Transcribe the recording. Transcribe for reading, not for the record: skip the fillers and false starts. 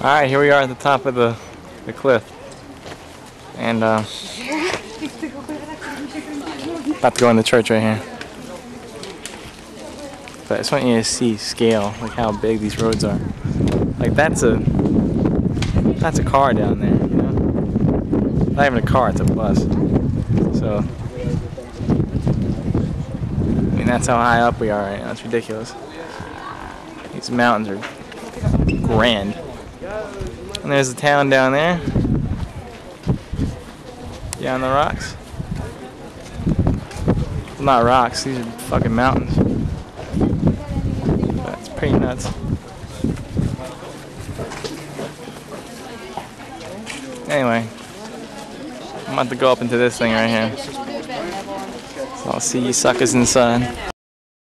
Alright, here we are at the top of the cliff. And about to go in the church right here. But I just want you to see scale, like how big these roads are. Like that's a car down there, you know? Not even a car, it's a bus. So I mean that's how high up we are right now, it's ridiculous. These mountains are grand. And there's the town down there. Down the rocks. Well, not rocks, these are fucking mountains. That's pretty nuts. Anyway, I'm about to go up into this thing right here. So I'll see you suckers inside.